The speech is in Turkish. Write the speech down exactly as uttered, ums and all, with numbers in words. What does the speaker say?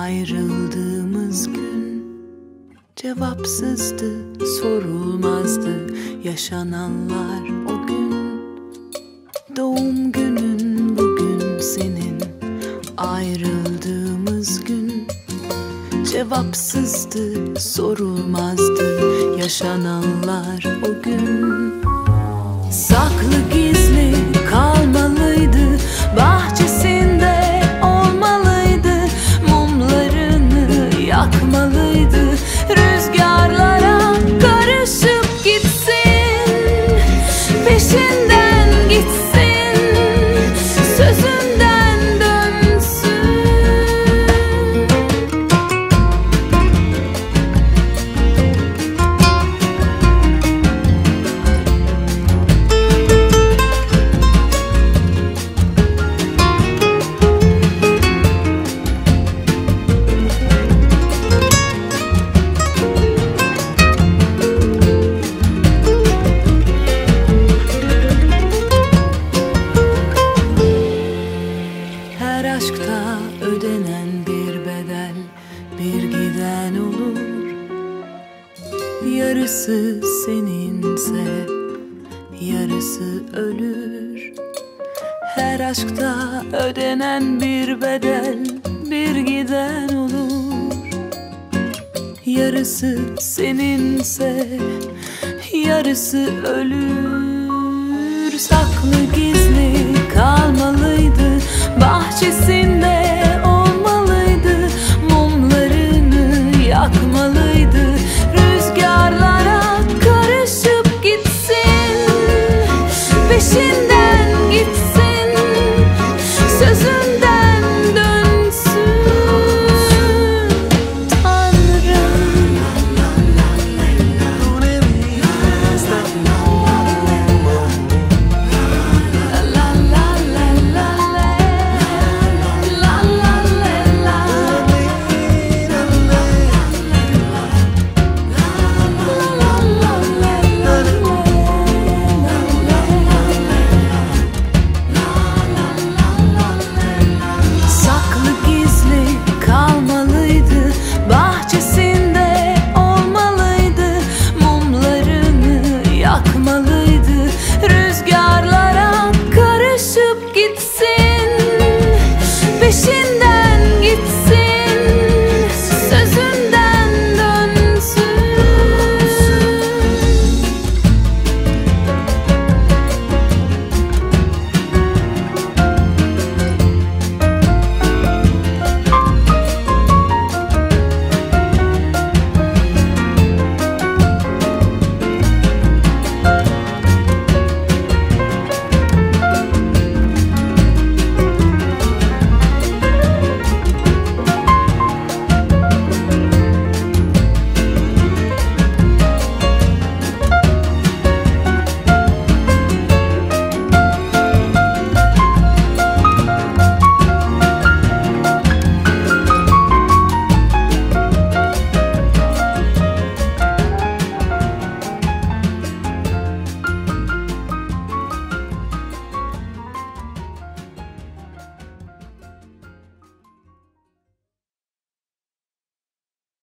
Ayrıldığımız gün cevapsızdı, sorulmazdı yaşananlar o gün. Doğum günün bugün senin, ayrıldığımız gün cevapsızdı, sorulmazdı yaşananlar o gün. Saklı gizli kalmalıydı, bahçesinde olmalıydı, mumlarını yakmalıydı, rüzgarlara karışıp gitsin, peşinden gitsin, sözünden dönsün. Her aşkta ödenen bir bedel bir giden olur. Yarısı seninse yarısı ölür. Her aşkta ödenen bir bedel bir giden olur. Yarısı seninse yarısı ölür. Saklı gizli kalmalıydı, bahçesinde